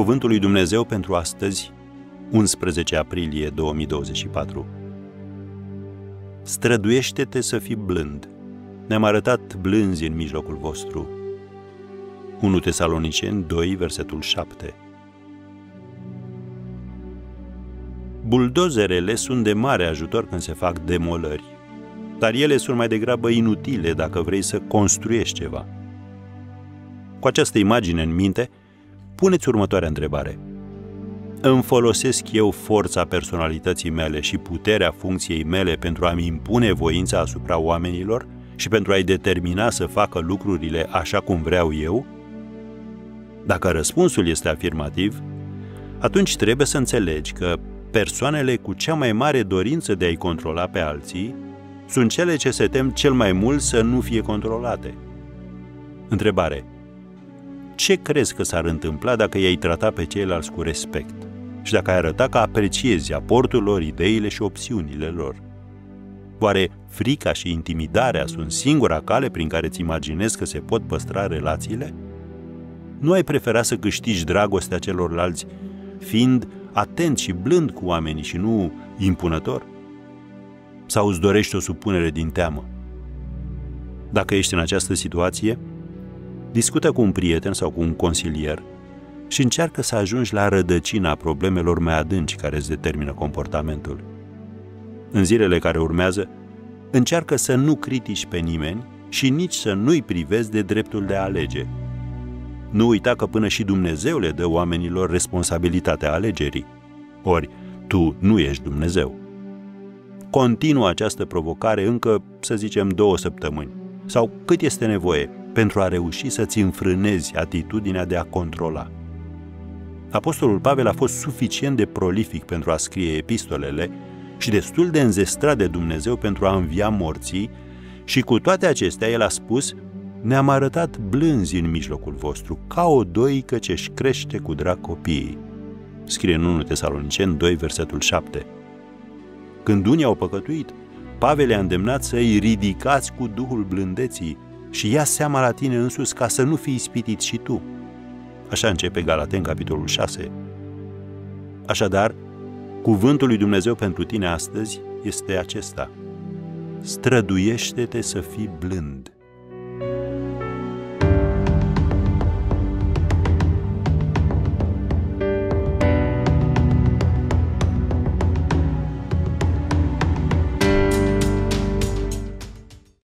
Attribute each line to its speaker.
Speaker 1: Cuvântul lui Dumnezeu pentru astăzi, 11 aprilie 2024. Străduiește-te să fii blând. Ne-am arătat blânzi în mijlocul vostru. 1 Tesaloniceni 2, versetul 7. Buldozerele sunt de mare ajutor când se fac demolări, dar ele sunt mai degrabă inutile dacă vrei să construiești ceva. Cu această imagine în minte, puneți următoarea întrebare. Îmi folosesc eu forța personalității mele și puterea funcției mele pentru a-mi impune voința asupra oamenilor și pentru a-i determina să facă lucrurile așa cum vreau eu? Dacă răspunsul este afirmativ, atunci trebuie să înțelegi că persoanele cu cea mai mare dorință de a-i controla pe alții sunt cele ce se tem cel mai mult să nu fie controlate. Întrebare. Ce crezi că s-ar întâmpla dacă i-ai trata pe ceilalți cu respect și dacă ai arăta că apreciezi aportul lor, ideile și opțiunile lor? Oare frica și intimidarea sunt singura cale prin care îți imaginezi că se pot păstra relațiile? Nu ai prefera să câștigi dragostea celorlalți fiind atent și blând cu oamenii și nu impunător? Sau îți dorești o supunere din teamă? Dacă ești în această situație, discută cu un prieten sau cu un consilier și încearcă să ajungi la rădăcina problemelor mai adânci care îți determină comportamentul. În zilele care urmează, încearcă să nu critici pe nimeni și nici să nu-i privezi de dreptul de a alege. Nu uita că până și Dumnezeu le dă oamenilor responsabilitatea alegerii. Ori, tu nu ești Dumnezeu. Continuă această provocare încă, să zicem, 2 săptămâni sau cât este nevoie pentru a reuși să-ți înfrânezi atitudinea de a controla. Apostolul Pavel a fost suficient de prolific pentru a scrie epistolele și destul de înzestrat de Dumnezeu pentru a învia morții și cu toate acestea el a spus: ne-am arătat blânzi în mijlocul vostru, ca o doică ce-și crește cu drag copiii. Scrie în 1 Tesaloniceni 2, versetul 7. Când unii au păcătuit, Pavel i-a îndemnat să îi ridicați cu duhul blândeții și ia seama la tine însuți ca să nu fii ispitit și tu. Așa începe Galateni, capitolul 6. Așadar, cuvântul lui Dumnezeu pentru tine astăzi este acesta. Străduiește-te să fii blând.